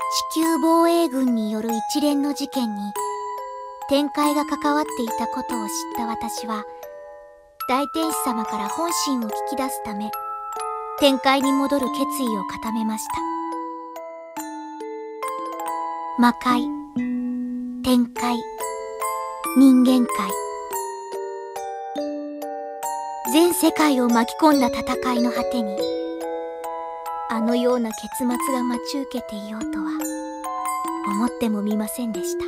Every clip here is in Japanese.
地球防衛軍による一連の事件に天界が関わっていたことを知った私は、大天使様から本心を聞き出すため天界に戻る決意を固めました。魔界、天界、人間界、全世界を巻き込んだ戦いの果てに、あのような結末が待ち受けていようとは思ってもみませんでした。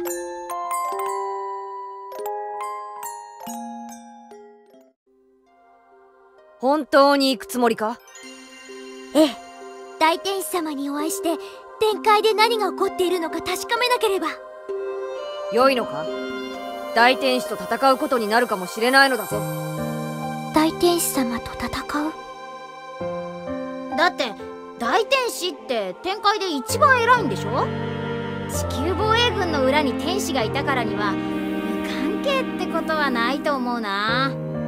本当に行くつもりか？ ええ、大天使様にお会いして天界で何が起こっているのか確かめなければ。 良いのか？大天使と戦うことになるかもしれないのだぞ。 大天使様と戦う？ だって大天使って天界で一番偉いんでしょ？地球防衛軍の裏に天使がいたからには無関係ってことはないと思うな。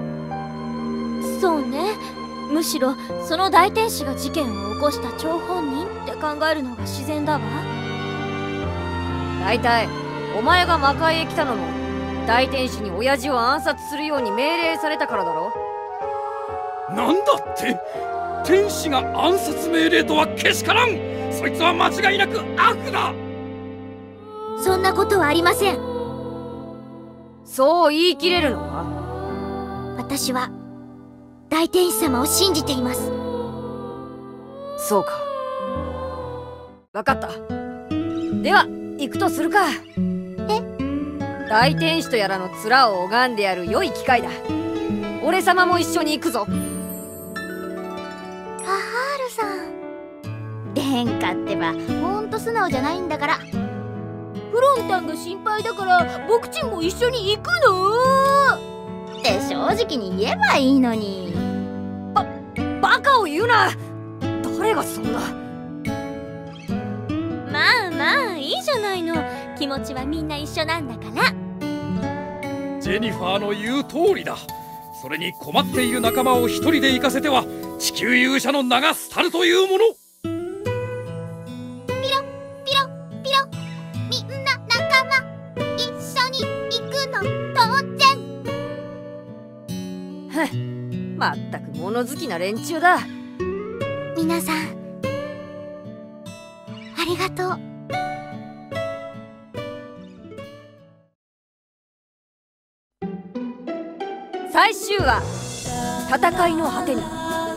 そうね。むしろその大天使が事件を起こした張本人って考えるのが自然だわ。 だいたいお前が魔界へ来たのも大天使に親父を暗殺するように命令されたからだろ。 なんだって？天使が暗殺命令とはけしからん。そいつは間違いなく悪だ。 そんなことはありません。 そう言い切れるのか？ 私は大天使様を信じています。 そうか、分かった。では行くとするか。大天使とやらの面を拝んでやる良い機会だ。俺様も一緒に行くぞ。 ハハールさん、 殿下ってばほんと素直じゃないんだから。フロンタンが心配だから僕ちんも一緒に行くのって正直に言えばいいのに。 バカを言うな。誰がそんな。 まあまあいいじゃないの。気持ちはみんな一緒なんだから。 ジェニファーの言う通りだ。それに困っている仲間を一人で行かせては地球勇者の名が廃るというもの。 ピロピロピロ、みんな仲間一緒に行くの当然。 まったく物好きな連中だ。 皆さんありがとう。 最終話、戦いの果てに。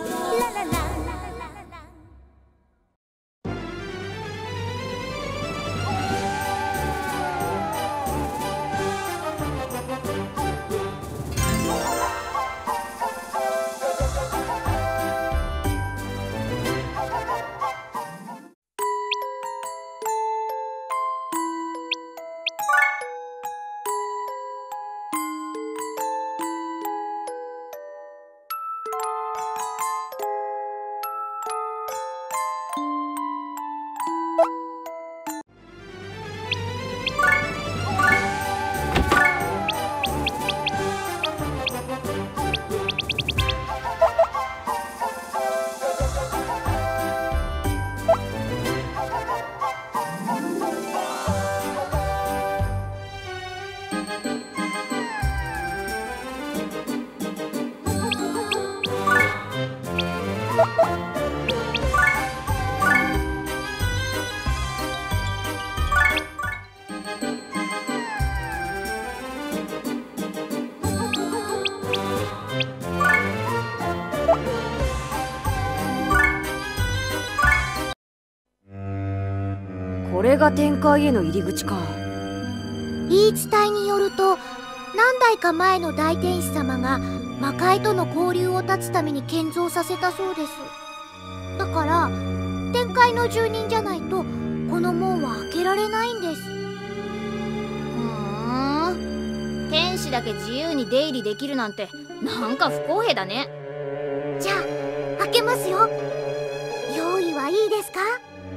これが天界への入り口か。 言い伝えによると、何代か前の大天使様が魔界との交流を断つために建造させたそうです。だから天界の住人じゃないとこの門は開けられないんです。 天使だけ自由に出入りできるなんてなんか不公平だね。 じゃあ開けますよ。用意はいいですか？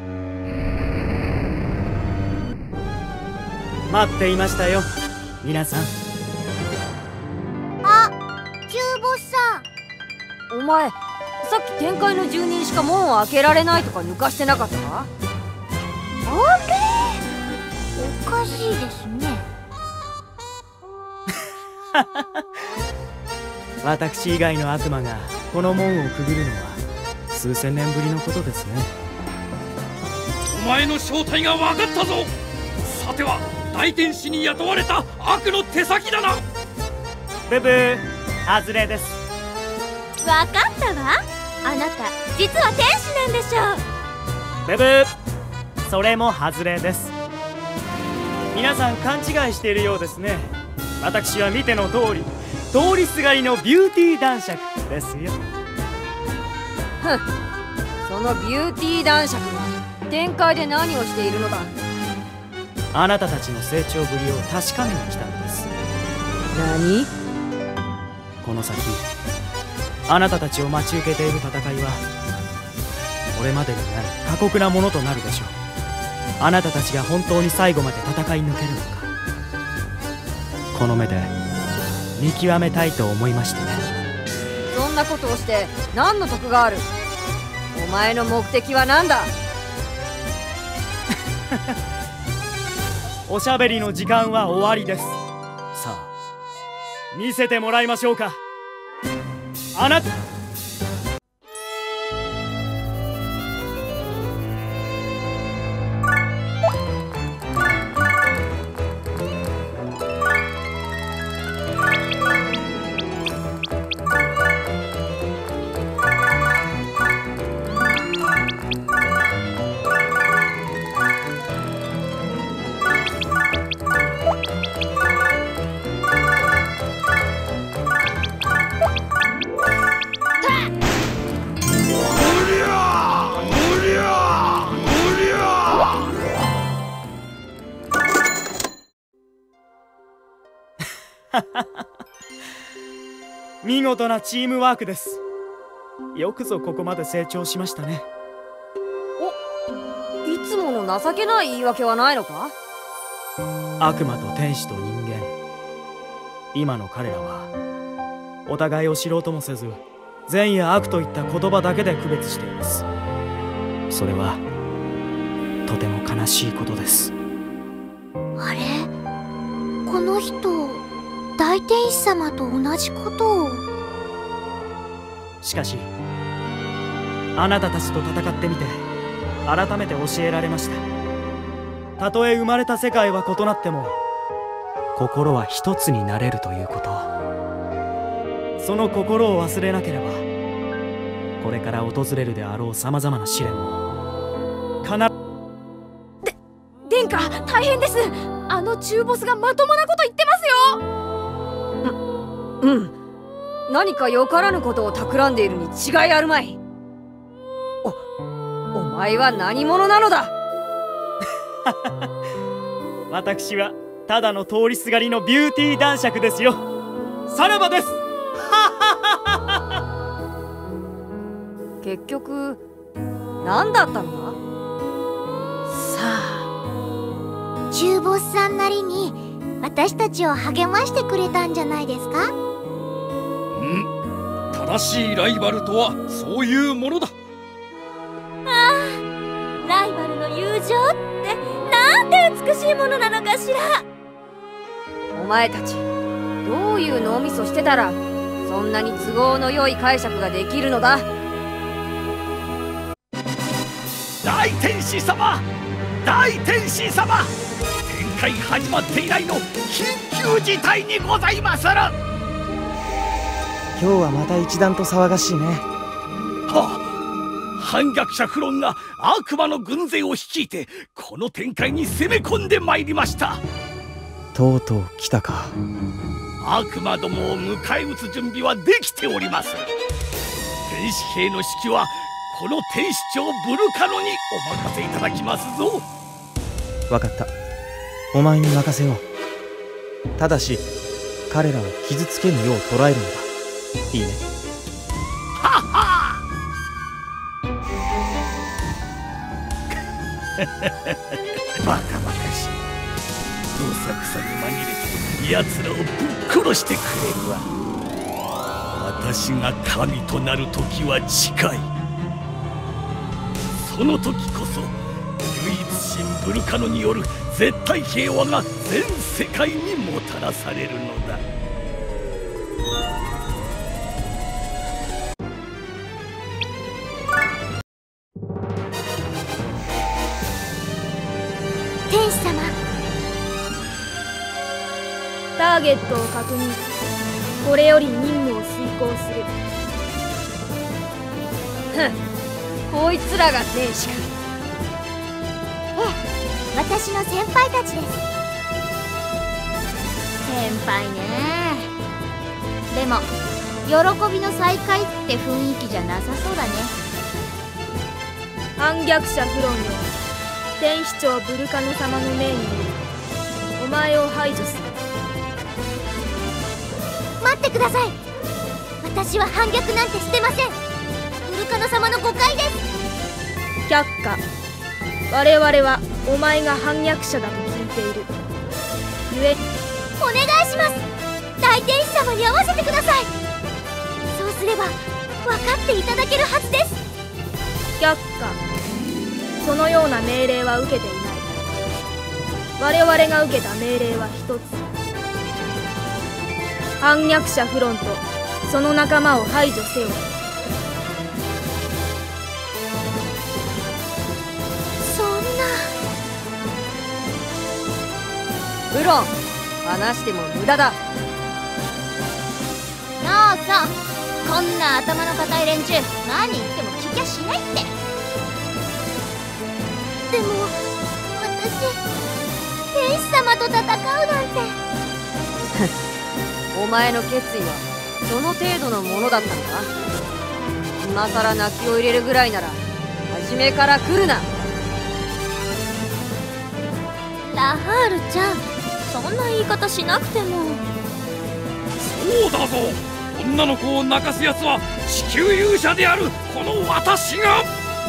待っていましたよ皆さん。 あ、キューボスさお前さっき天界の住人しか門を開けられないとか抜かしてなかったか？ あれ、おかしいですね。 私以外の悪魔がこの門をくぐるのは数千年ぶりのことですね。 お前の正体が分かったぞ。さては大天使に雇われた悪の手先だな。 ブブー、外れです。 わかったわ。あなた実は天使なんでしょう。 ブブー、それも外れです。皆さん勘違いしているようですね。私は見ての通り通りすがりのビューティー男爵ですよ。 ふん、そのビューティー男爵が天界で何をしているのだ。 あなたたちの成長ぶりを確かめに来たのです。 何？ この先あなたたちを待ち受けている戦いはこれまでにない過酷なものとなるでしょう。あなたたちが本当に最後まで戦い抜けるのか、この目で見極めたいと思いましてね。 そんなことをして何の得がある？お前の目的は何だ？ おしゃべりの時間は終わりです。さあ見せてもらいましょうか。あなた見事なチームワークです。よくぞここまで成長しましたね。 いつもの情けない言い訳はないのか？ 悪魔と天使と人間、今の彼らはお互いを知ろうともせず善や悪といった言葉だけで区別しています。それはとても悲しいことです。 あれ、この人大天使様と同じことを。 しかしあなたたちと戦ってみて改めて教えられました。たとえ生まれた世界は異なっても心は一つになれるということ。その心を忘れなければこれから訪れるであろうさまざまな試練も必ず。 殿下、大変です。あの中ボスがまともなこと言ってますよ。 うん、何かよからぬことを企んでいるに違いあるまい。お前は何者なのだ？ 私はただの通りすがりのビューティー男爵ですよ。さらばです。 結局何だったのだ？ さあ、中ボスさんなりに私たちを励ましてくれたんじゃないですか？ 正しいライバルとはそういうものだ。 ライバルの友情ってなんて美しいものなのかしら。 お前たちどういう脳みそしてたらそんなに都合の良い解釈ができるのだ？ 大天使様、大天使様、展開始まって以来の緊急事態にございまする。 今日はまた一段と騒がしいね。 反逆者フロンが悪魔の軍勢を率いてこの展開に攻め込んでまいりました。 とうとう来たか。 悪魔どもを迎え撃つ準備はできております。天使兵の指揮はこの天使長ブルカノにお任せいただきますぞ。 わかった、お前に任せよう。ただし彼らを傷つけぬよう捕らえるのだ。いいね。 はっはバカバカしい。どさくさに紛れて奴らをぶっ殺してくれるわ。私が神となる時は近い。その時こそ唯一神ブルカノによる絶対平和が全世界にもたらされるのだ。 天使様、 ターゲットを確認。これより任務を遂行する。 ふん、こいつらが天使か。 ええ、私の先輩たちです。 先輩ね。でも喜びの再会って雰囲気じゃなさそうだね。 反逆者フロンよ、天使長ブルカノ様の命によりお前を排除する。 待ってください。私は反逆なんてしてません。ブルカノ様の誤解です。 却下。我々はお前が反逆者だと聞いている。ゆえお願いします。大天使様に会わせてください。そうすれば分かっていただけるはずです。 却下。そのような命令は受けていない。我々が受けた命令は一つ。反逆者フロンとその仲間を排除せよ。 そんな。 フロン、話しても無駄だ。 なあさ、こんな頭の固い連中何言っても聞きゃしないって。 でも私、天使様と戦うなんて。 お前の決意はその程度のものだったのか。今さら泣きを入れるぐらいなら初めから来るな。 ラハールちゃん、そんな言い方しなくても。 そうだぞ、女の子を泣かすやつは地球勇者であるこの私が。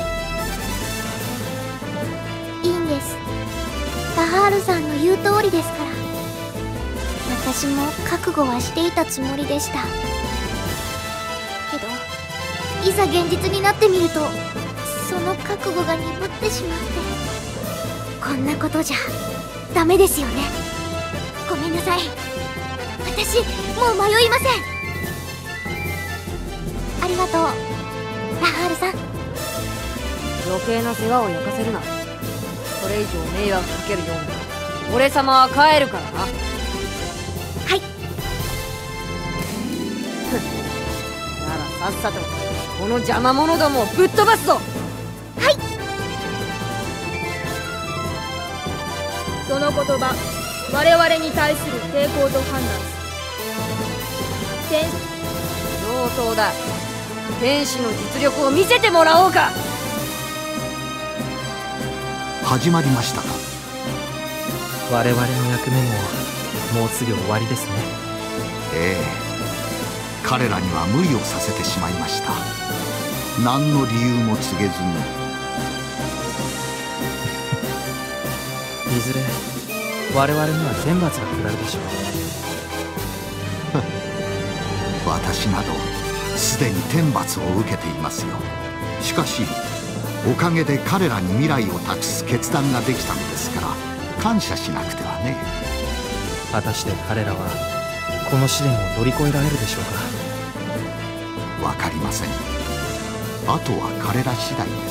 いいんです。ラハールさんの言う通りですから。私も覚悟はしていたつもりでしたけど、いざ現実になってみるとその覚悟が鈍ってしまって、こんなことじゃダメですよね。ごめんなさい。私もう迷いません。ありがとう、ラハールさん。 余計な世話を焼かせるな。これ以上迷惑かけるような俺様は帰るからな。 はい。 ならさっさとこの邪魔者どもをぶっ飛ばすぞ。 はい。 その言葉、我々に対する抵抗と判断する。 上等だ。天使の実力を見せてもらおうか。 始まりましたか。 我々の役目ももうすぐ終わりですね。 ええ、彼らには無理をさせてしまいました。何の理由も告げずに。 いずれ我々には天罰が下るでしょう。 私などすでに天罰を受けていますよ。しかしおかげで彼らに未来を託す決断ができたのですから、感謝しなくてはね。 果たして彼らはこの試練を乗り越えられるでしょうか。 わかりません。あとは彼ら次第です。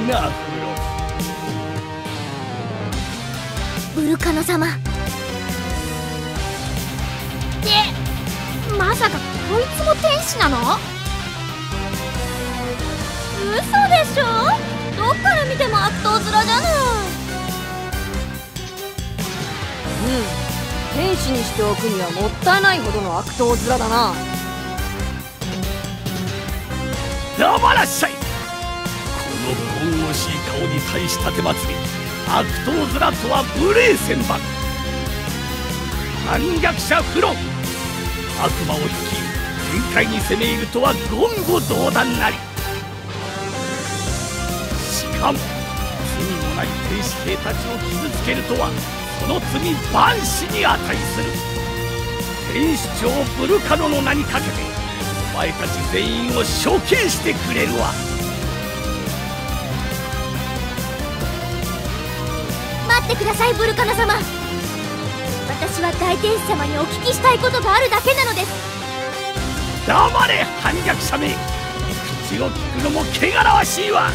なフロ。 ブルカノ様。 まさかこいつも天使なの？嘘でしょ？どっから見ても悪党面じゃない。 天使にしておくにはもったいないほどの悪党面だな。 黙らっしゃい。この神々しい顔に対したてまつり、悪党面とは無礼千万。反逆者フロン、悪魔を率い天界に攻め入るとは言語道断なり。しかも罪もない天使兵たちを傷つけるとは、その罪万死に値する。天使長ブルカノの名にかけてお前たち全員を処刑してくれるわ。 待ってください、ブルカノ様。私は大天使様にお聞きしたいことがあるだけなのです。 黙れ反逆者め。口を聞くのも汚らわしいわ。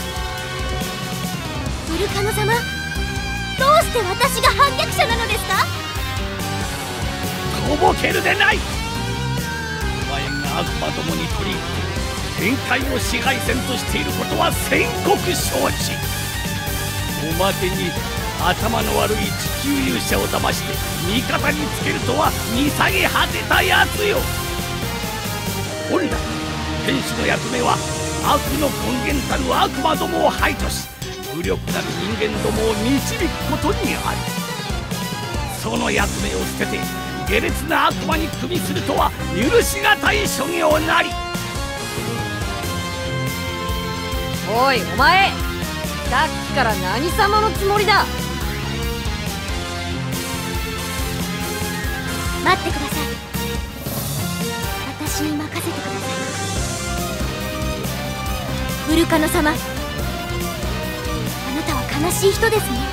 ブルカノ様、どうして私が反逆者なのですか？ とぼけるでない。お前が悪魔どもに取り入って天界を支配せんとしていることは宣告承知。おまけに頭の悪い地球勇者を騙して味方につけるとは見下げ果てたやつよ。本来天使の役目は悪の根源たる悪魔どもを排除し、無力なる人間どもを導くことにある。その役目を捨てて下劣な悪魔に首するとは許しがたい所業なり。 おいお前、さっきから何様のつもりだ？ 待ってください。私に任せてください。ブルカノ様、あなたは悲しい人ですね。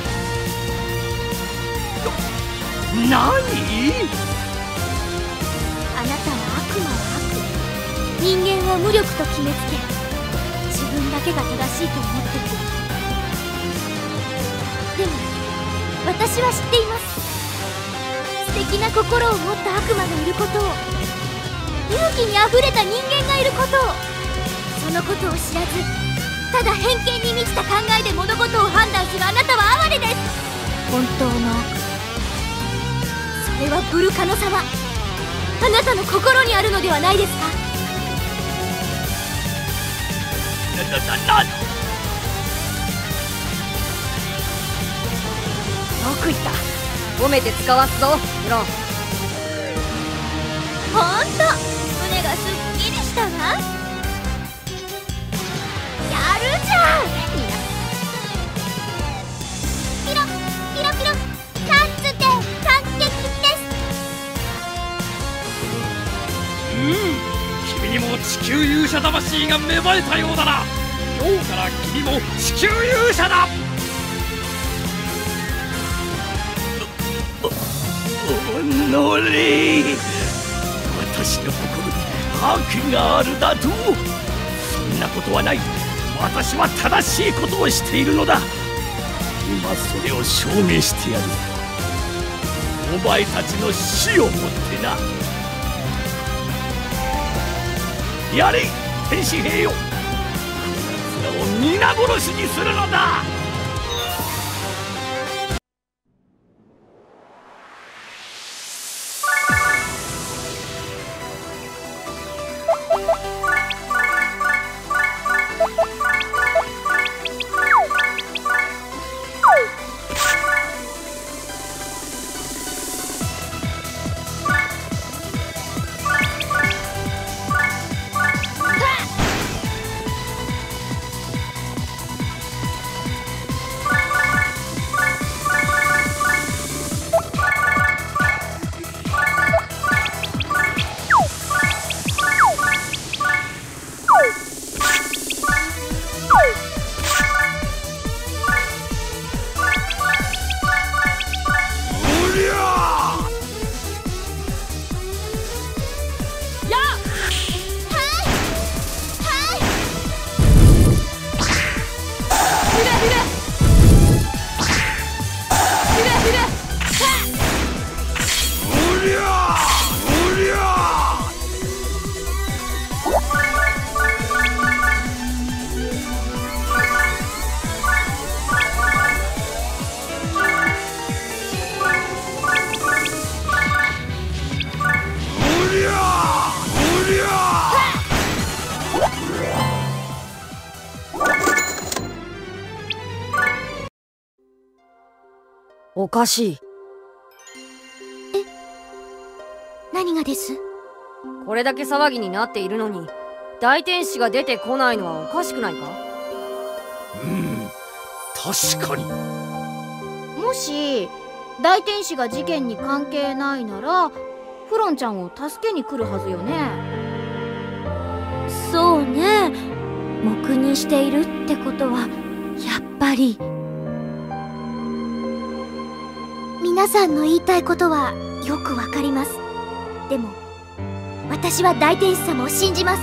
何？ あなたは悪魔は悪、人間を無力と決めつけ、自分だけが正しいと思っている。でも私は知っています。素敵な心を持った悪魔がいることを、勇気にあふれた人間がいることを。そのことを知らず、ただ偏見に満ちた考えで物事を判断するあなたは哀れです。本当の悪、それはブルカノ様、あなたの心にあるのではないですか？ よく言った。褒めて使わすぞフロン。 ほんと胸がすっきりしたわ。やるじゃんみんな。ピロピロピロ、なんつって感激です。 君にも地球勇者魂が芽生えたようだな。今日から君も地球勇者だ。 おのれ、私の心に悪があるだと？そんなことはない。私は正しいことをしているのだ。今それを証明してやる。お前たちの死をもってな。やれ天使兵よ、こやつらを皆殺しにするのだ。 おかしい。 何がです？ これだけ騒ぎになっているのに大天使が出てこないのはおかしくないか？ 確かに。 もし大天使が事件に関係ないならフロンちゃんを助けに来るはずよね。 そうね。黙認しているってことはやっぱり。皆さんの言いたいことはよくわかります。でも私は大天使様を信じます。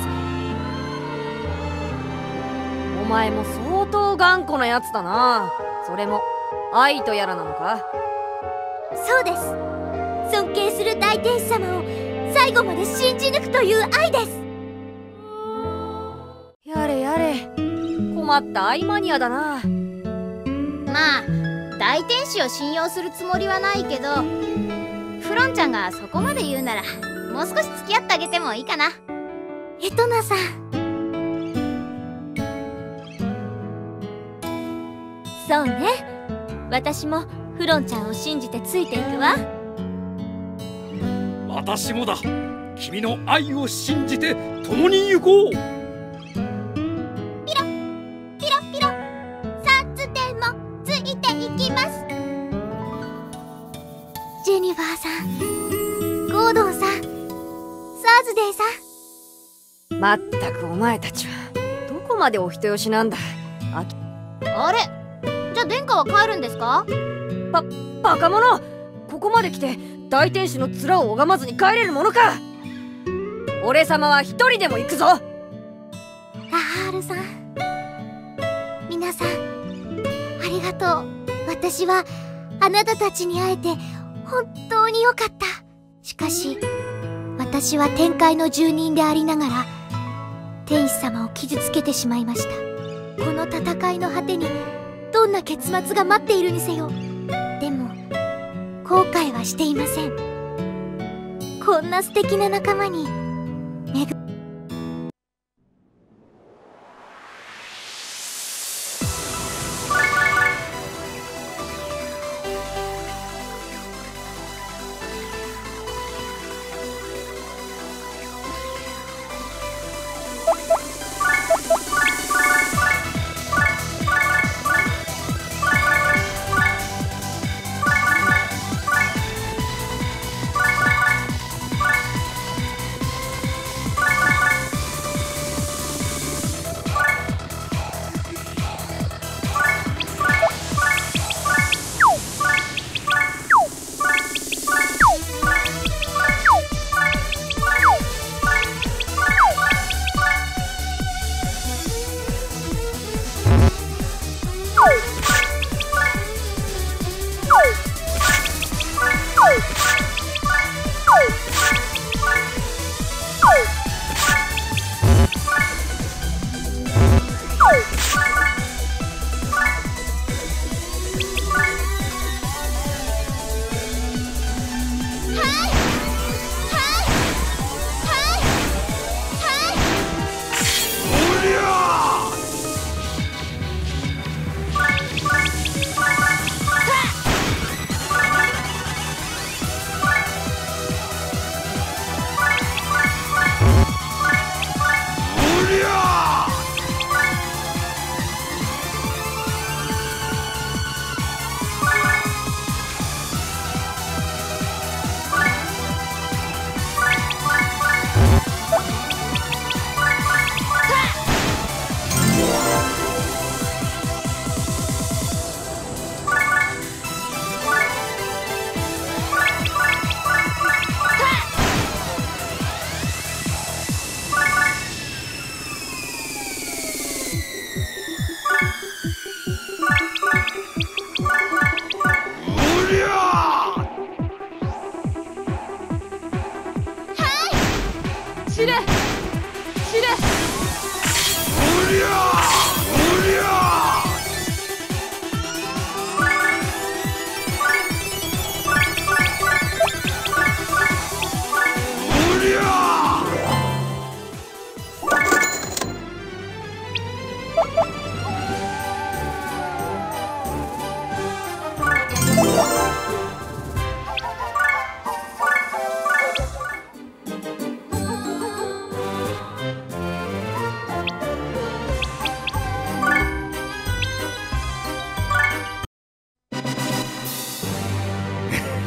お前も相当頑固なやつだな。それも愛とやらなのか？ そうです。尊敬する大天使様を最後まで信じ抜くという愛です。 やれやれ、困った愛マニアだな。 まあ大天使を信用するつもりはないけど、フロンちゃんがそこまで言うならもう少し付き合ってあげてもいいかな。 エトナさん。そうね。私もフロンちゃんを信じてついていくわ。 私もだ。君の愛を信じて共に行こう。 ピロピロピロ、サツでもついていきます。ジェニファーさん、ゴードンさん、サーズデーさん。 まったくお前たちはどこまでお人よしなんだ。 あれ、じゃあ殿下は帰るんですか？ バカ者、ここまで来て大天使の面を拝まずに帰れるものか。俺様は一人でも行くぞ。 ラハールさん、皆さんありがとう。私はあなたたちに会えて本当によかった。しかし私は天界の住人でありながら天使様を傷つけてしまいました。この戦いの果てにどんな結末が待っているにせよ、でも後悔はしていません。こんな素敵な仲間に恵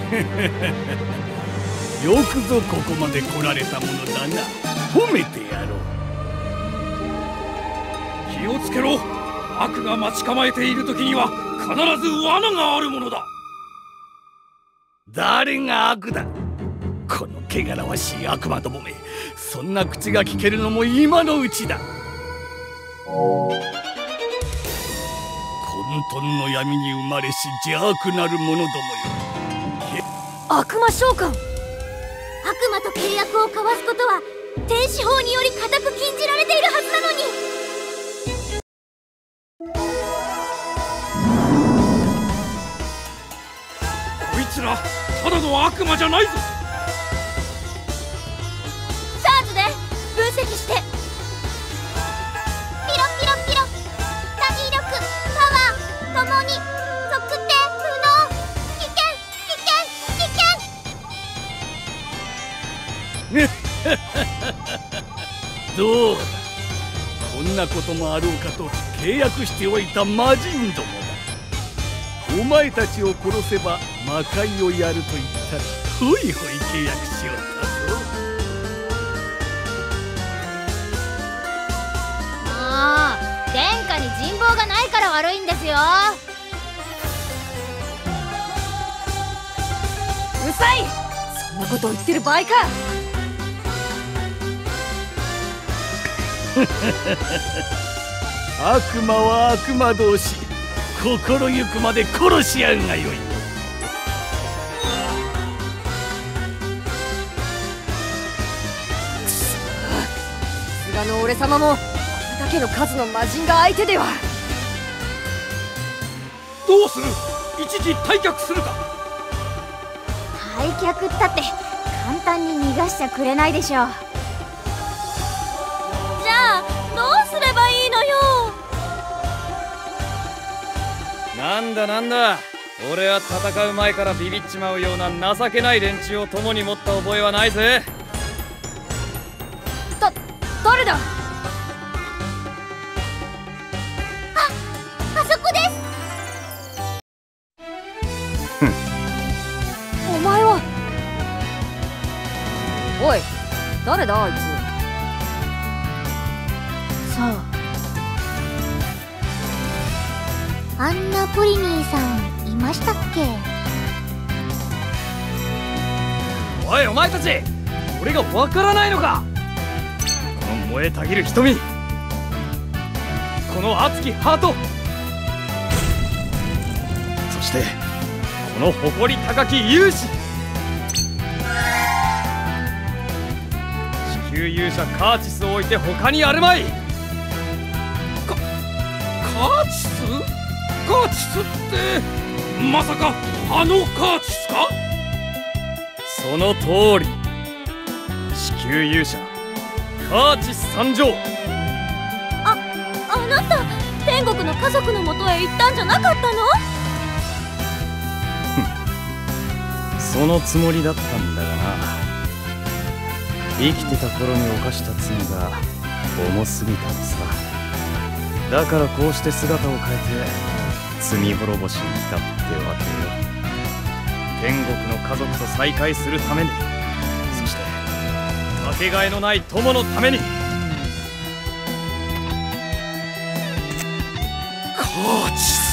よくぞここまで来られたものだな。褒めてやろう。 気をつけろ。悪が待ち構えている時には必ず罠があるものだ。 誰が悪だ。この汚らわしい悪魔どもめ、そんな口が聞けるのも今のうちだ。混沌の闇に生まれし邪悪なる者どもよ。 悪魔召喚。 悪魔と契約を交わすことは天使法により固く禁じられているはずなのに。 こいつらただの悪魔じゃないぞ。 チャージで分析して。ピロピロピロ、体力パワーともに測定不能。危険危険危険。 どうだ、こんなこともあろうかと契約しておいた魔人どもだ。お前たちを殺せば魔界をやると言ったらほいほい契約しよったぞ。 もう殿下に人望がないから悪いんですよ。 うるさい。そんなことを言ってる場合か。 悪魔は悪魔同士、心ゆくまで殺し合うがよい。 さすがの俺様もこれだけの数の魔人が相手では。 どうする。一時退却するか。 退却ったって簡単に逃がしちゃくれないでしょう。 じゃあどうすればいいのよ。 なんだなんだ、俺は戦う前からビビっちまうような情けない連中を共に持った覚えはないぜ。 誰だ。 あそこです。 お前は。おい、誰だあいつ。 さあ、 あんなプリニーさんいましたっけ。 おいお前たち、俺がわからないのか。この燃えたぎる瞳、この熱きハート、そしてこの誇り高き勇士、地球勇者カーチスを置いて他にあるまい。 カーチス？カーチスってまさかあのカーチスか。 その通り、地球勇者カーチス参上。 あなた天国の家族のもとへ行ったんじゃなかったの。 そのつもりだったんだがな。生きてた頃に犯した罪が重すぎたのさ。だからこうして姿を変えて罪滅ぼしに来たってわけよ。天国の家族と再会するために、そしてかけがえのない友のために。 カーチス。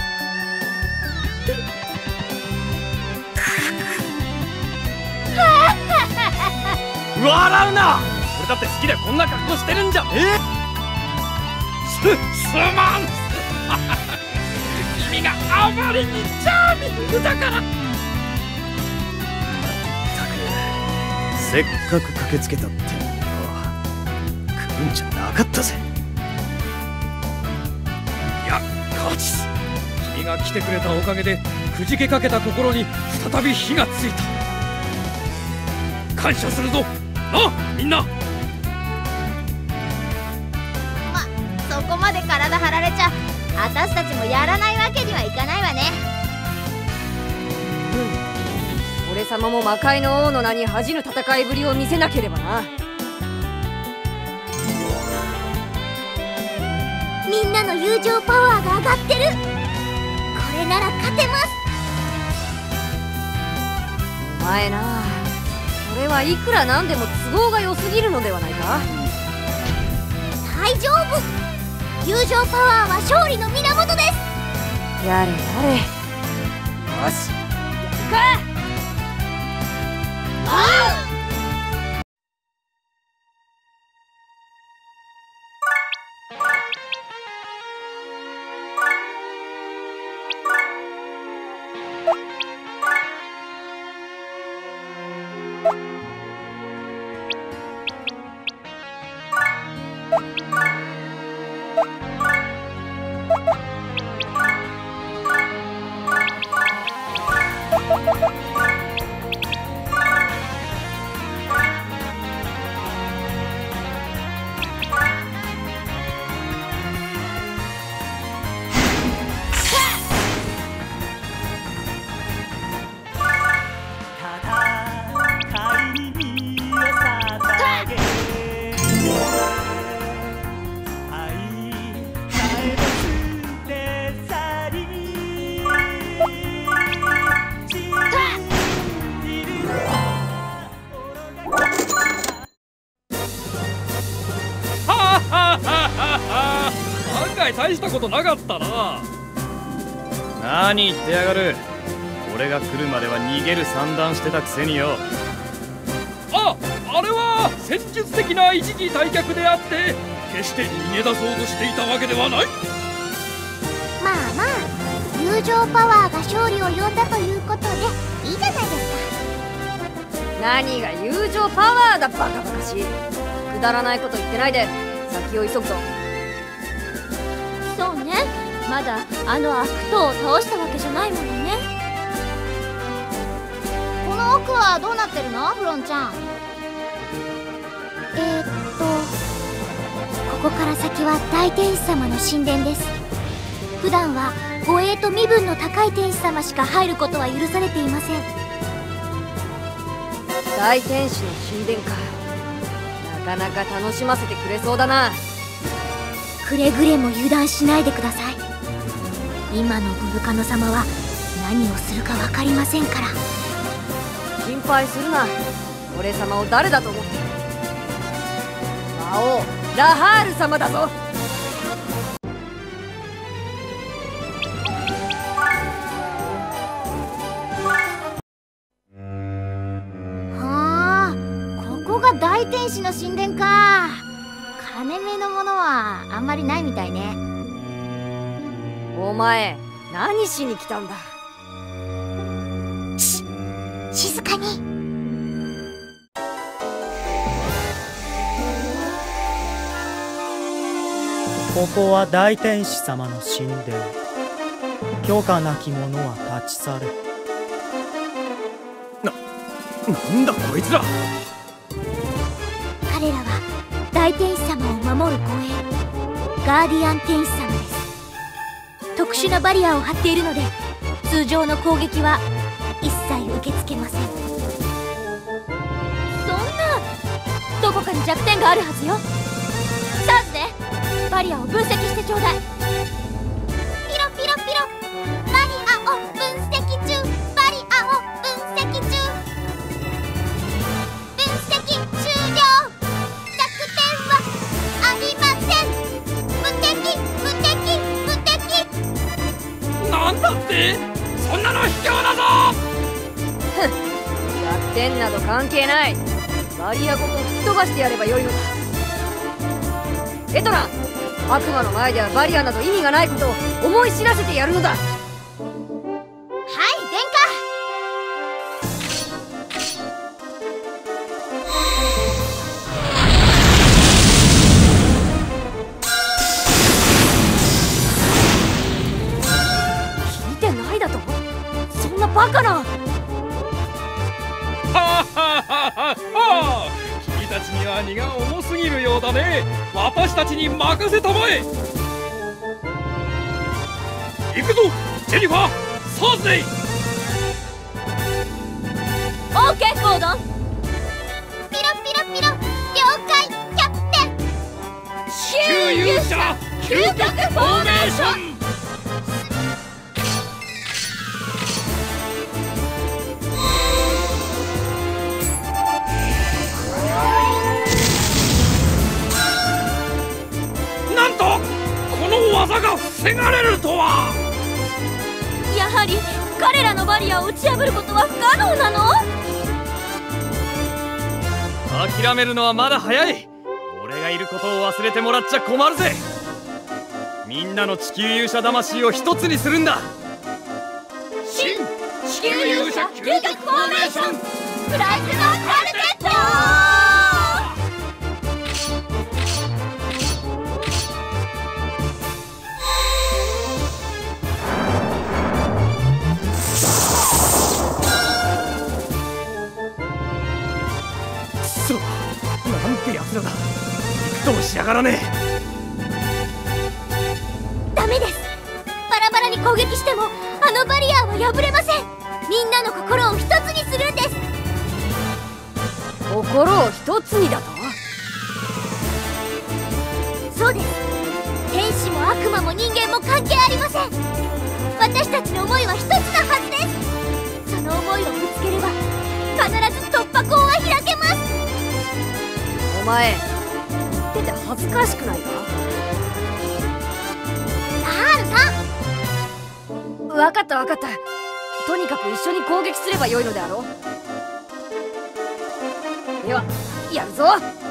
笑うな。俺だって好きでこんな格好してるんじゃねえ。 すまん君があまりにチャーミングだから。 せっかく駆けつけたってのによ、来るんじゃなかったぜ。 いやカーチス、君が来てくれたおかげでくじけかけた心に再び火がついた。感謝するぞなあみんな。 そこまで体張られちゃ私たちもやらないわけにはいかないわね。 俺様も魔界の王の名に恥じぬ戦いぶりを見せなければな。 みんなの友情パワーが上がってる。これなら勝てます。 前な、それはいくらなんでも都合が良すぎるのではないか。 大丈夫、友情パワーは勝利の源です。 やれやれ。よし、やるか。 大したことなかったな。 何言ってやがる。俺が来るまでは逃げる算段してたくせによ。 あれは戦術的な一時退却であって、決して逃げ出そうとしていたわけではない。 まあまあ、友情パワーが勝利を呼んだということでいいじゃないですか。 何が友情パワーだ、バカバカしい。くだらないこと言ってないで先を急ぐぞ。 そうね、まだあの悪党を倒したわけじゃないものね。 この奥はどうなってるの、フロンちゃん。 ここから先は大天使様の神殿です。普段は護衛と身分の高い天使様しか入ることは許されていません。 大天使の神殿か。なかなか楽しませてくれそうだな。 くれぐれも油断しないでください。今のブブカノ様は何をするか分かりませんから。 心配するな。俺様を誰だと思ってる。魔王ラハール様だぞ。 はあ、ここが大天使の神殿か。金目のものはあんまりないみたいね。 お前何しに来たんだ。 静かに。 ここは大天使様の神殿。許可なき者は立ち去れ。 なんだこいつら。 彼らは大天使様を守る護衛、ガーディアン天使様です。特殊なバリアを張っているので、通常の攻撃は一切受け付けません。 そんな、どこかに弱点があるはずよ。サーズでバリアを分析してちょうだい。 ピロピロピロ、バリアを分析中、バリアを分析中。分析終了。弱点はありません。無敵無敵無敵。 なんだって、そんなの卑怯だぞ。 弱点など関係ない。バリアごと吹き飛ばしてやればよいのだ。エトラ、悪魔の前ではバリアなど意味がないことを思い知らせてやるのだ。 はい、殿聞いてないだと。そんなバカな。 君たちには荷が重すぎるようだね。私たちに任せたまえ。行くぞジェニファー、サーズデイ。 オーケーコードン。 ピロピロピロ、了解キャプテン。 旧勇者究極フォーメーション。 がれるとは。 やはり彼らのバリアを打ち破ることは不可能なの？ 諦めるのはまだ早い。俺がいることを忘れてもらっちゃ困るぜ。みんなの地球勇者魂を一つにするんだ。 新地球勇者究極フォーメーションプライズのカルテット。 くそ、なんてやつらだ。びくともしやがらねえ。 ダメです。バラバラに攻撃してもあのバリアは破れません。みんなの心を一つにするんです。 心を一つにだと？ そうです。天使も悪魔も人間も関係ありません。私たちの思いは一つなはずです。その思いをぶつければ必ず突破口は開けます。 お前言ってて恥ずかしくないか？ ラハールさん。 分かった分かった。とにかく一緒に攻撃すればよいのであろう。ではやるぞ。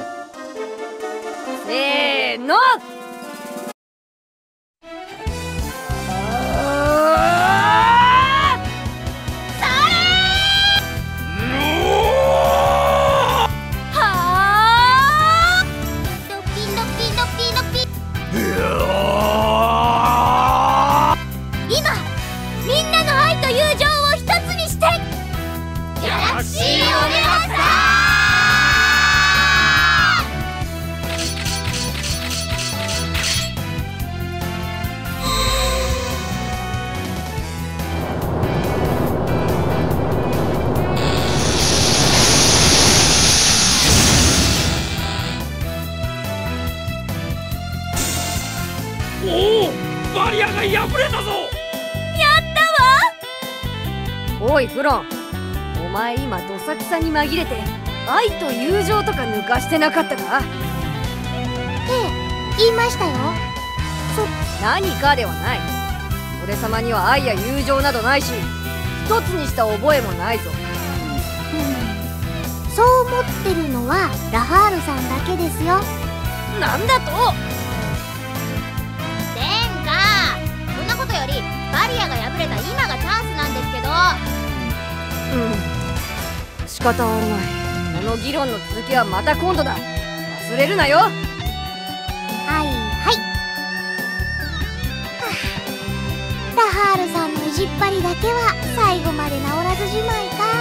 せーの。 バリアが破れたぞ。 おいフロン、お前今どさくさに紛れて愛と友情とか抜かしてなかったか？ 言いましたよ。 何かではない。俺様には愛や友情などないし、一つにした覚えもないぞ。 そう思ってるのはラハールさんだけですよ。 なんだと？ 殿下、そんなことよりバリアが破れた今がチャンスなんですけど。 仕方あるまい。この議論の続きはまた今度だ。忘れるなよ。 はいはい。ラハールさんの意地っ張りだけは最後まで治らずじまいか。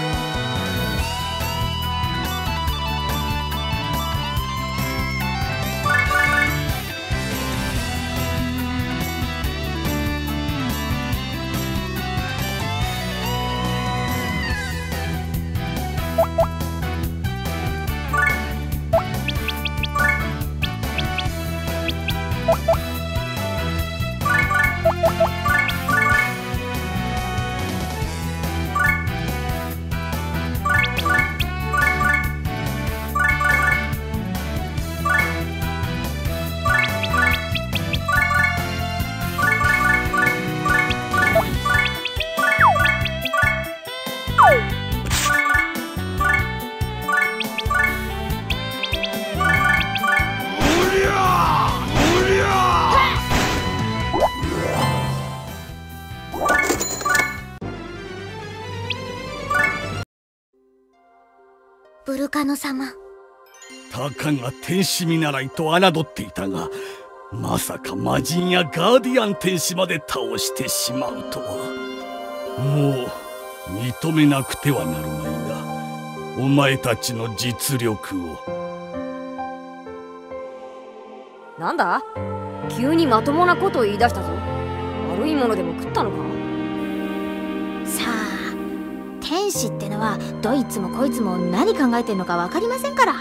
ブルカノ様、 たかが天使見習いと侮っていたが、まさか魔人やガーディアン天使まで倒してしまうとは。もう認めなくてはなるまいが、お前たちの実力を。 なんだ？急にまともなことを言い出したぞ。悪いものでも食ったのか？ さあ、天使ってのはどいつもこいつも何考えてんのか分かりませんから。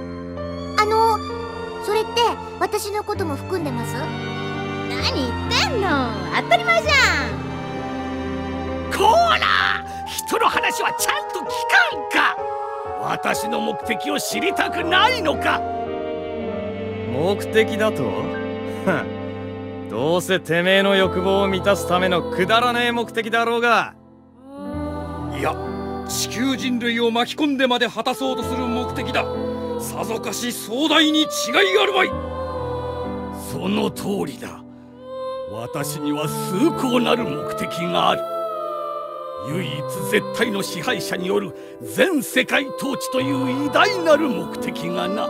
それって私のことも含んでます？ 何言ってんの、当たり前じゃん。 こーら、人の話はちゃんと聞かんか。私の目的を知りたくないのか。 目的だと？ どうせてめえの欲望を満たすためのくだらねえ目的だろうが。 いや、地球人類を巻き込んでまで果たそうとする目的だ。さぞかし壮大に違いあるまい。 その通りだ。私には崇高なる目的がある。唯一絶対の支配者による全世界統治という偉大なる目的がな。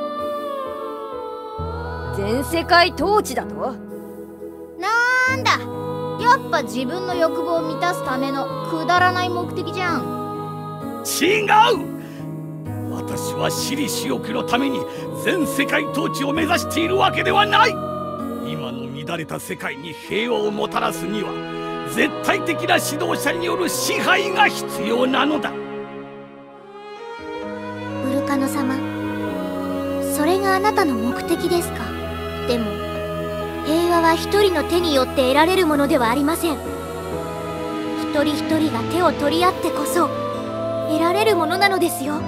全世界統治だと？ なんだ、やっぱ自分の欲望を満たすためのくだらない目的じゃん。 違う。私は私利私欲のために全世界統治を目指しているわけではない。今の乱れた世界に平和をもたらすには絶対的な指導者による支配が必要なのだ。 ブルカノ様、それがあなたの目的ですか？でも平和は一人の手によって得られるものではありません。一人一人が手を取り合ってこそ得られるものなのですよ。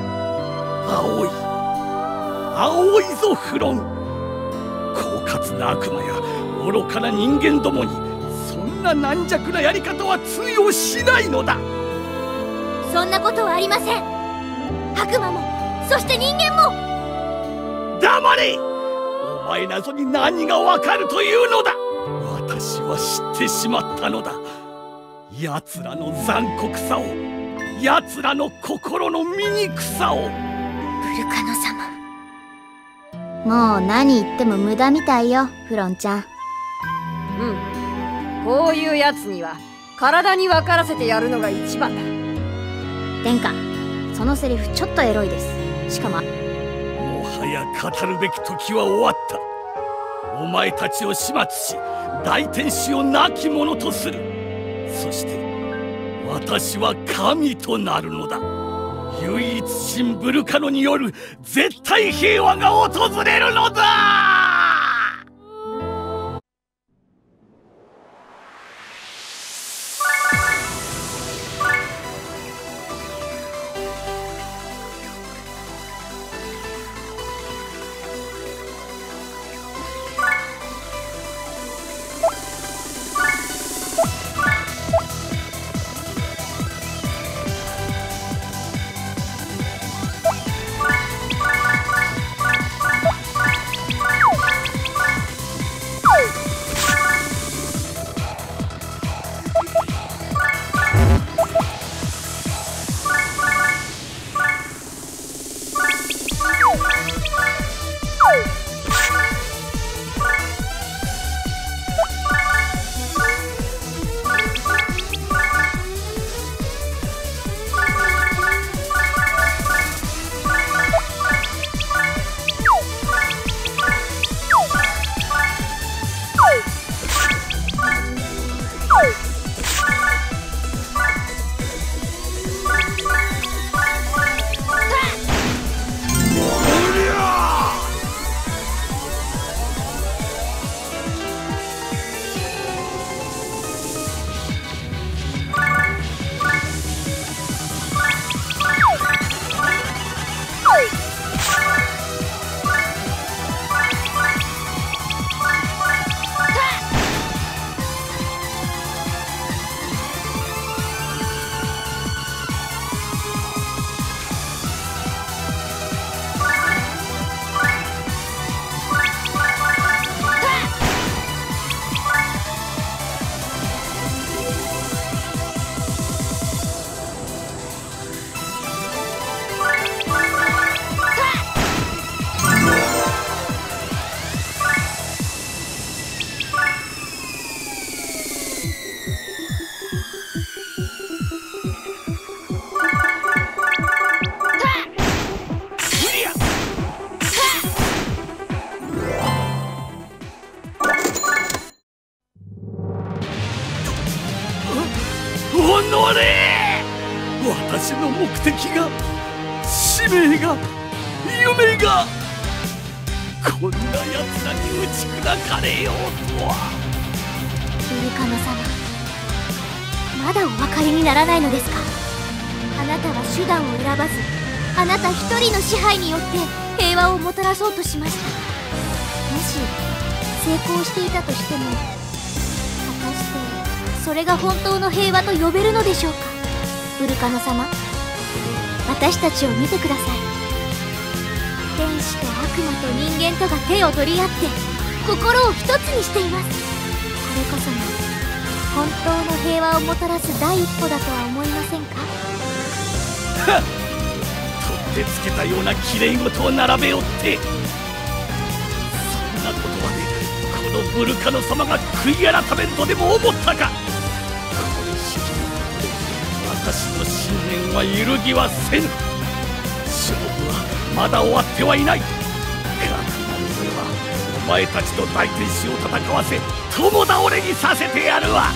青いぞフロン。狡猾な悪魔や愚かな人間どもにそんな軟弱なやり方は通用しないのだ。 そんなことはありません。悪魔もそして人間も。 黙れ。お前なぞに何がわかるというのだ。私は知ってしまったのだ。奴らの残酷さを、奴らの心の醜さを。 ブルカノ様、 もう何言っても無駄みたいよ、フロンちゃん。 こういうやつには体に分からせてやるのが一番だ。 殿下、そのセリフちょっとエロいです。しかももはや語るべき時は終わった。お前たちを始末し、大天使を亡き者とする。そして私は神となるのだ。唯一神ブルカノによる絶対平和が訪れるのだ。私の目的が、使命が、夢が、こんな奴らに打ち砕かれようとは。 ブルカノ様、まだお分かりにならないのですか？あなたは手段を選ばず、あなた一人の支配によって平和をもたらそうとしました。もし成功していたとしても、 それが本当の平和と呼べるのでしょうか。ブルカノ様、私たちを見てください。天使と悪魔と人間とが手を取り合って心を一つにしています。これこそが本当の平和をもたらす第一歩だとは思いませんか。 はっ、取ってつけたようなきれい事を並べよって、そんなことまでこのブルカノ様が悔い改めんとでも思ったか。これしき私の信念は揺るぎはせぬ。勝負はまだ終わってはいない。かくなる上はお前たちと大天使を戦わせ共倒れにさせてやるわ。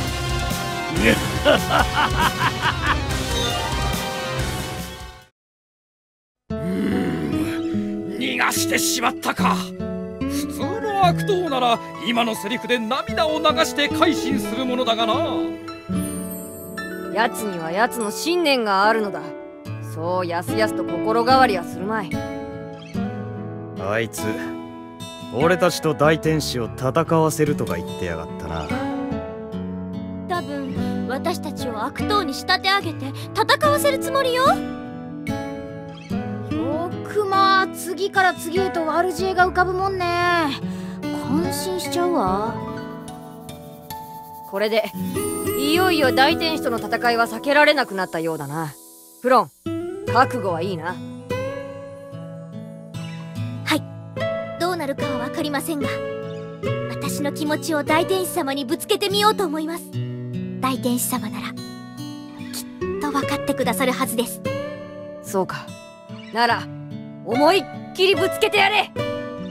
逃がしてしまったか。普通の悪党なら今のセリフで涙を流して改心するものだがな。 奴には奴の信念があるのだ。そうやすやすと心変わりはするまい。 あいつ俺たちと大天使を戦わせるとか言ってやがったな。 多分私たちを悪党に仕立て上げて戦わせるつもりよ。 よーくまあ次から次へと悪知恵が浮かぶもんね。感心しちゃうわ。 これでいよいよ大天使との戦いは避けられなくなったようだな。フロン、覚悟はいいな。 はい、どうなるかは分かりませんが、私の気持ちを大天使様にぶつけてみようと思います。大天使様ならきっと分かってくださるはずです。 そうか。なら思いっきりぶつけてやれ。はい。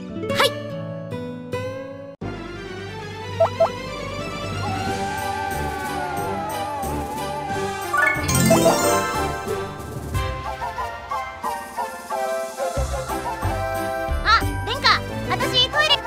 あ、殿下、私トイレ。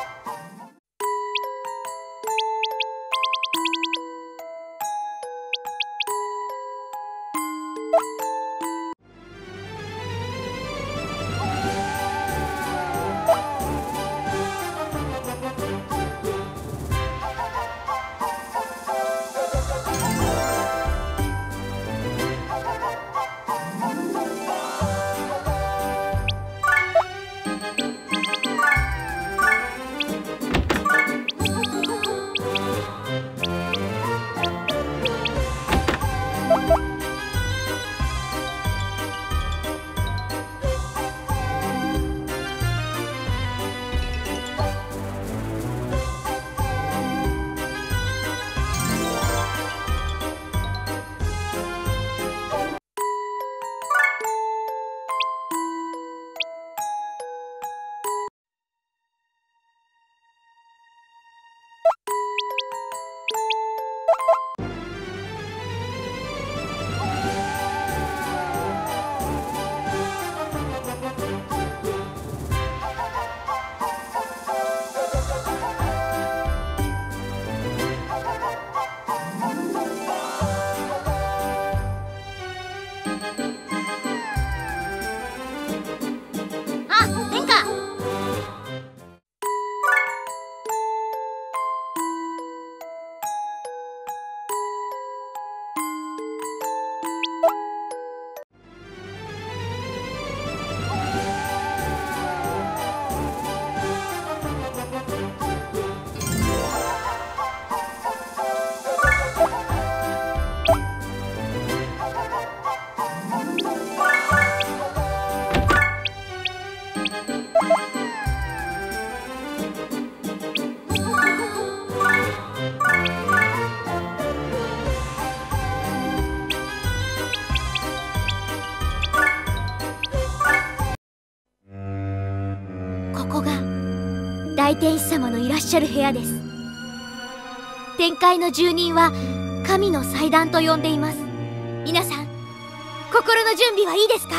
大天使様のいらっしゃる部屋です。天界の住人は神の祭壇と呼んでいます。皆さん、心の準備はいいですか？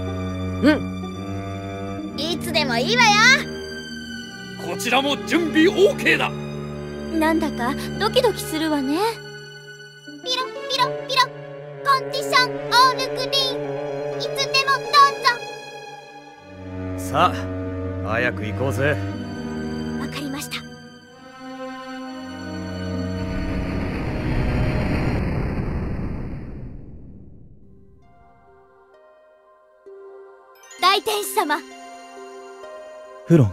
うん。 いつでもいいわよ。 こちらも準備 OK だ。 なんだかドキドキするわね。ピロピロピロ、コンディションオールグリーン、いつでもどうぞ。 さあ早く行こうぜ。 わかりました。 大天使様。 フロン。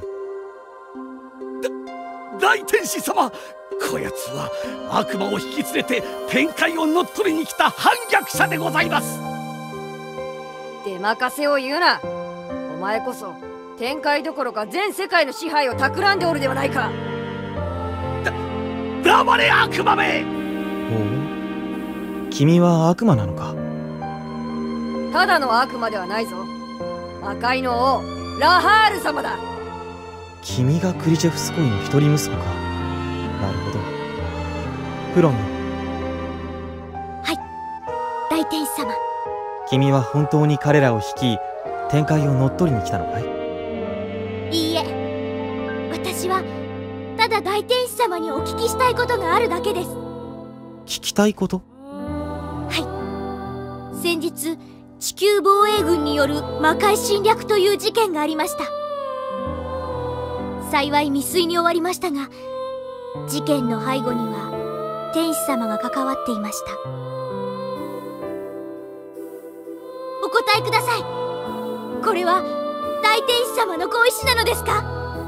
大天使様、こやつは悪魔を引き連れて天界を乗っ取りに来た反逆者でございます。 出任せを言うな。お前こそ天界どころか全世界の支配を企んでおるではないか。 黙れ悪魔め。 おお、君は悪魔なのか。 ただの悪魔ではないぞ。魔界の王ラハール様だ。 君がクリチェフスコイの一人息子か。なるほど。フロンよ。 はい、大天使様。 君は本当に彼らを率い天界を乗っ取りに来たのかい。 いいえ、私はただ大天使様にお聞きしたいことがあるだけです。 聞きたいこと？ はい、先日地球防衛軍による魔界侵略という事件がありました。幸い未遂に終わりましたが、事件の背後には天使様が関わっていました。お答えください。これは大天使様のご意志なのですか？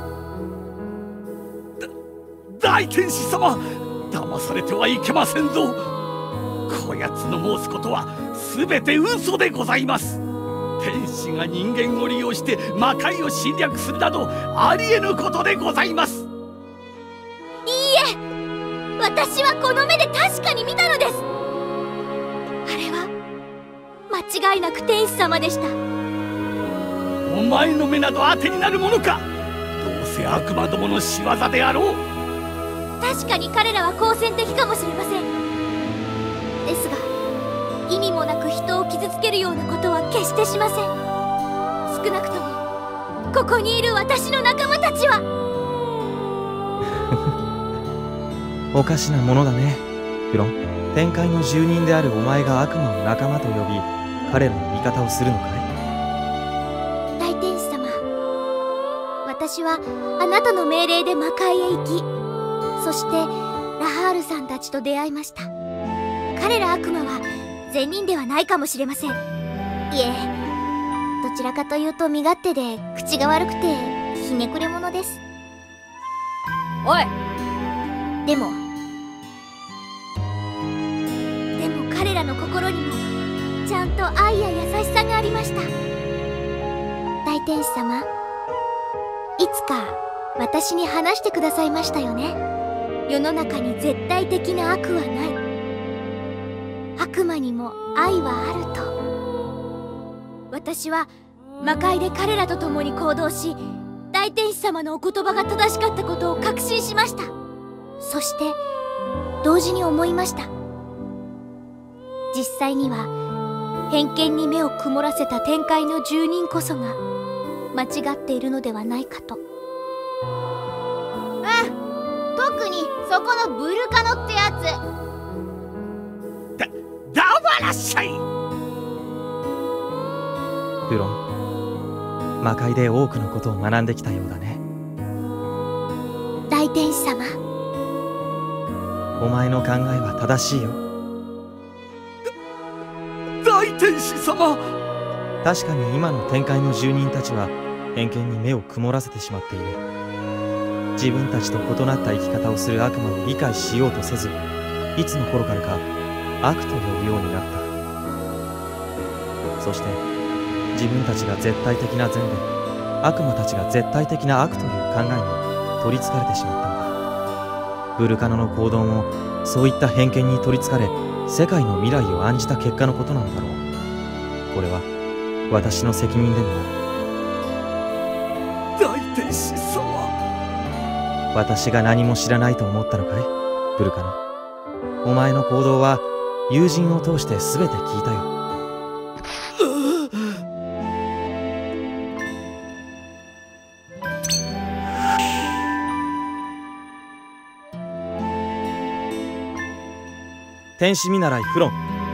大天使様、騙されてはいけませんぞ。こやつの申すことは全て嘘でございます。天使が人間を利用して魔界を侵略するなどありえぬことでございます。 いいえ、私はこの目で確かに見たのです。あれは間違いなく天使様でした。 お前の目など当てになるものか。どうせ悪魔どもの仕業であろう。 確かに彼らは好戦的かもしれません。ですが意味もなく人を傷つけるようなことは決してしません。少なくともここにいる私の仲間たちはおかしなものだね、フロン。天界の住人であるお前が悪魔を仲間と呼び彼らの味方をするのかい。 大天使様、私はあなたの命令で魔界へ行き、そしてラハールさんたちと出会いました。彼ら悪魔は善人ではないかもしれません。いえ、どちらかというと身勝手で口が悪くてひねくれ者です。 おい、 でも彼らの心にもちゃんと愛や優しさがありました。大天使様、いつか私に話してくださいましたよね。世の中に絶対的な悪はない、悪魔にも愛はあると。私は魔界で彼らと共に行動し、大天使様のお言葉が正しかったことを確信しました。そして同時に思いました。実際には偏見に目を曇らせた天界の住人こそが間違っているのではないかと。 特にそこのブルカノってやつ。 黙らっしゃい。 フロン、魔界で多くのことを学んできたようだね。 大天使様、 お前の考えは正しいよ。 大天使様、 確かに今の天界の住人たちは偏見に目を曇らせてしまっている。自分たちと異なった生き方をする悪魔を理解しようとせず、いつの頃からか悪と呼ぶようになった。そして自分たちが絶対的な善で悪魔たちが絶対的な悪という考えに取りつかれてしまったんだ。ブルカノの行動もそういった偏見に取りつかれ、世界の未来を案じた結果のことなのだろう。これは私の責任でもある。 大天使様、 私が何も知らないと思ったのかい、ブルカノ。お前の行動は友人を通して全て聞いたよ。天使見習いフロン。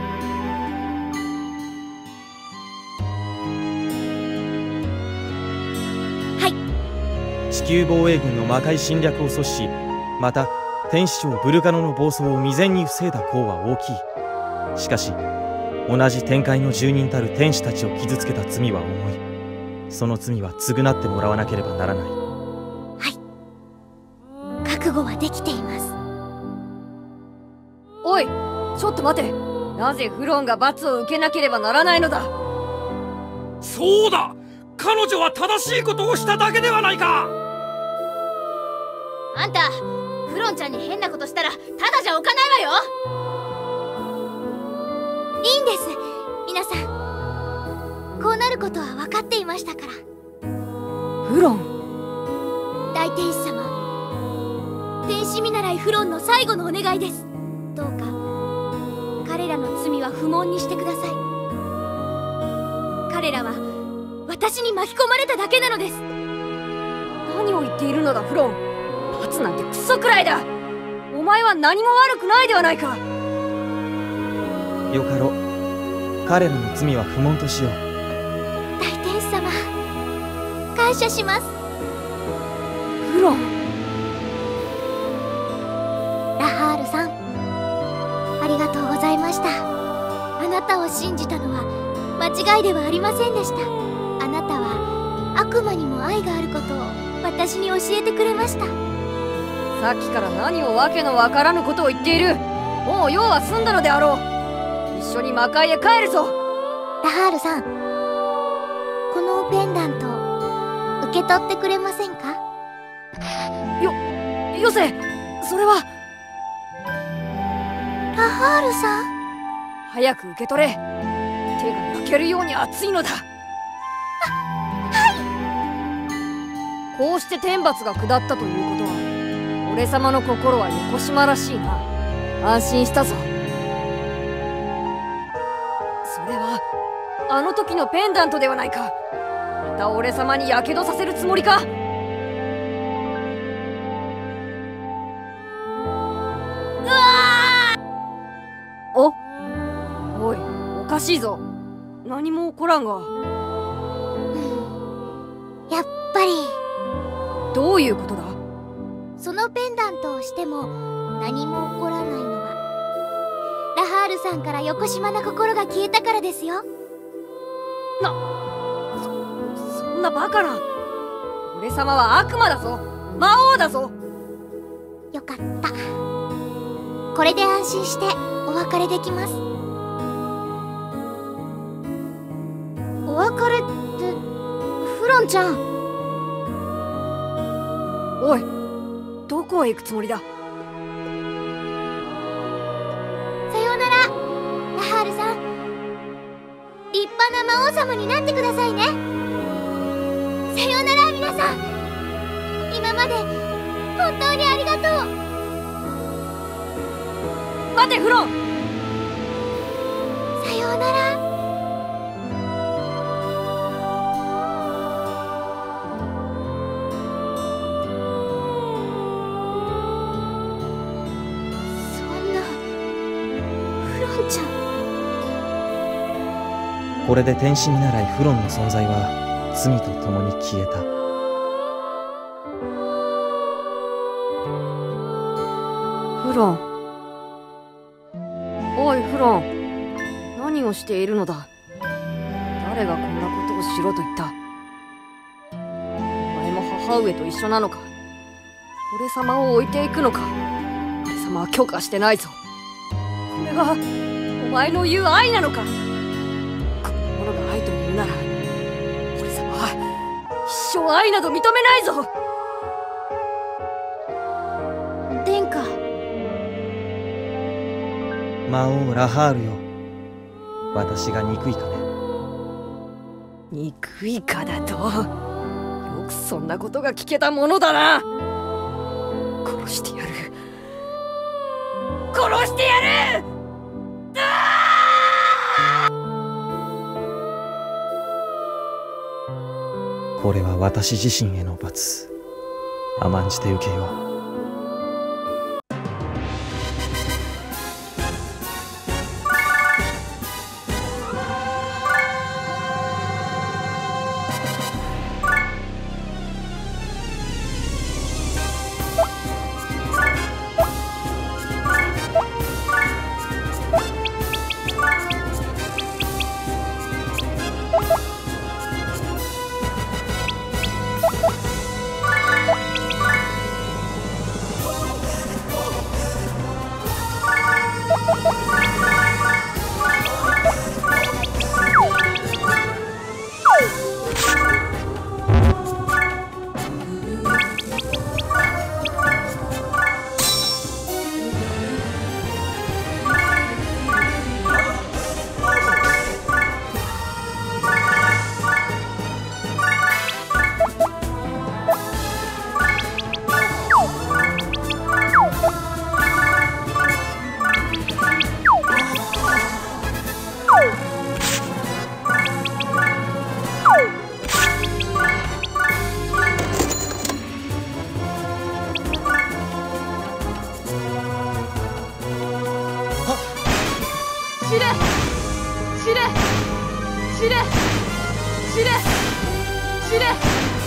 はい。 地球防衛軍の魔界侵略を阻止し、また天使長ブルカノの暴走を未然に防いだ功は大きい。しかし同じ天界の住人たる天使たちを傷つけた罪は重い。 その罪は償ってもらわなければならない。 覚悟はできています。 おい、ちょっと待て。なぜフロンが罰を受けなければならないのだ。 そうだ、彼女は正しいことをしただけではないか。 あんたフロンちゃんに変なことしたらただじゃおかないわよ。 いいんです、皆さん。こうなることは分かっていましたから。 フロン、 大天使様、天使見習いフロンの最後のお願いです。どうか彼らの罪は不問にしてください。彼らは私に巻き込まれただけなのです。 何を言っているのだフロン。罰なんてクソくらいだ。お前は何も悪くないではないか。 よかろう、彼らの罪は不問としよう。 大天使様、感謝します。 フロン。 ラハールさん、ありがとうございました。あなたを信じたのは間違いではありませんでした。あなたは悪魔にも愛があることを私に教えてくれました。 さっきから何をわけのわからぬことを言っている。もう用は済んだのであろう。一緒に魔界へ帰るぞ。 ラハールさん、このペンダント受け取ってくれませんか。 よせ、それは。 ラハールさん、 早く受け取れ。手が焼けるように熱いのだ。こうして天罰が下ったということは、俺様の心は横島らしいな。安心したぞ。それはあの時のペンダントではないか。また俺様にやけどさせるつもりか。おい、おかしいぞ。何も起こらんが。 やっぱり。 どういうことだ。 そのペンダントをしても何も起こらないのは、ラハールさんから横島な心が消えたからですよ。 そんなバカな。俺様は悪魔だぞ、魔王だぞ。 よかった。これで安心してお別れできます。 お別れってフロンちゃん。 おい、どこへ行くつもりだ。 さようなら、ラハールさん。立派な魔王様になってくださいね。さようなら、皆さん。今まで本当にありがとう。 待てフロン。 さようなら。 これで天使見習いフロンの存在は罪と共に消えた。 フロン。おいフロン、何をしているのだ。誰がこんなことをしろと言った。お前も母上と一緒なのか。俺様を置いていくのか。俺様は許可してないぞ。これがお前の言う愛なのか。愛というなら、俺様は一生愛など認めないぞ。 殿下。 魔王ラハールよ、私が憎いかね。 憎いかだと。よくそんなことが聞けたものだな。殺してやる、殺してやる。 これは私自身への罰。甘んじて受けよう。 死ね。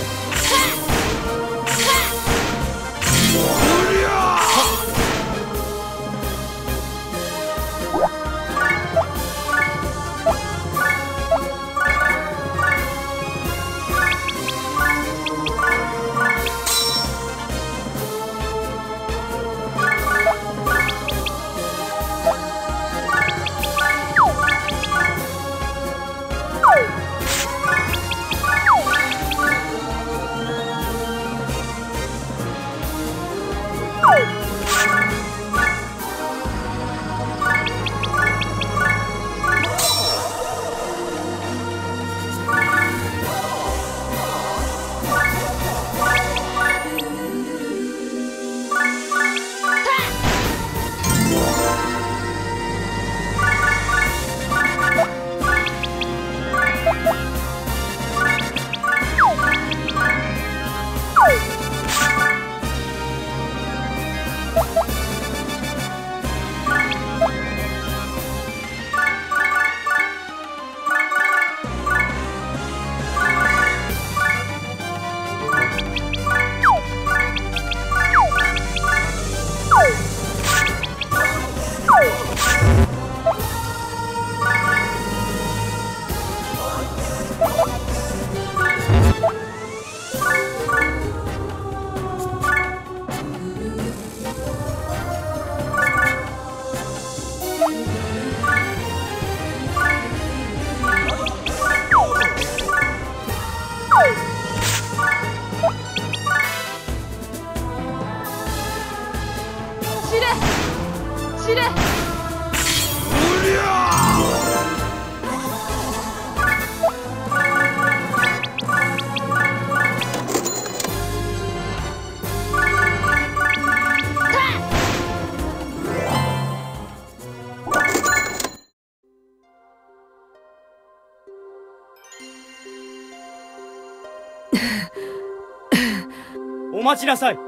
お待ちなさい。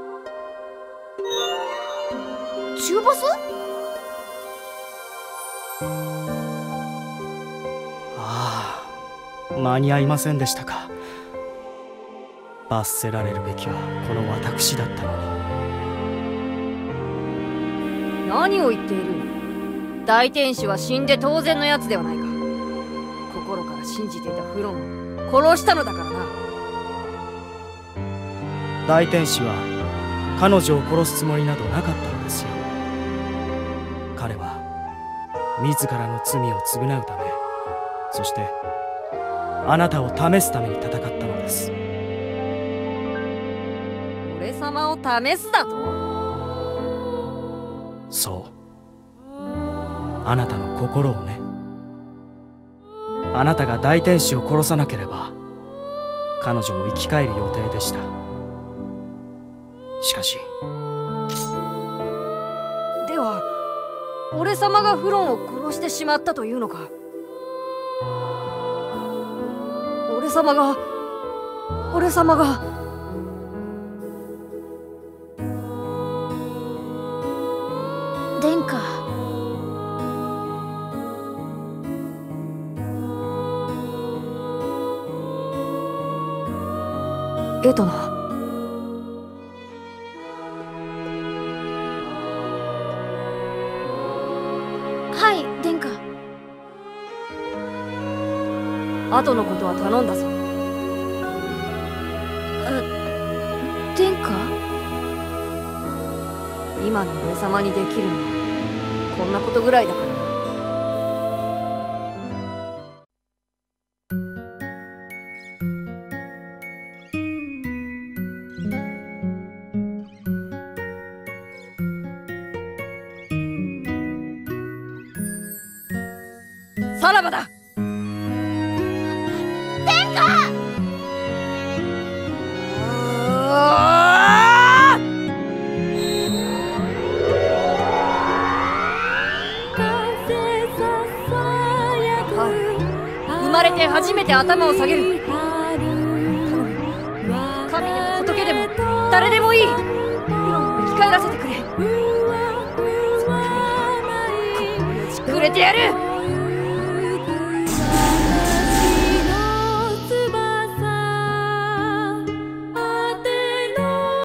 中ボス？ ああ、間に合いませんでしたか。罰せられるべきはこの私だったのに。 何を言っている。大天使は死んで当然のやつではないか。心から信じていたフロンを殺したのだからな。 大天使は彼女を殺すつもりなどなかったのですよ。彼は自らの罪を償うため、そしてあなたを試すために戦ったのです。 俺様を試すだと？ そう、あなたの心をね。あなたが大天使を殺さなければ彼女も生き返る予定でした。しかし。 では俺様がフロンを殺してしまったというのか。俺様が殿下。 エトナ。 はい、殿下。 後のことは頼んだぞ。 殿下？ 今の俺様にできるのはこんなことぐらいだからな。さらばだ。生まれて初めて頭を下げる。頼む。神でも仏でも誰でもいい。フロンを生き返らせてくれ。この命くれてやる。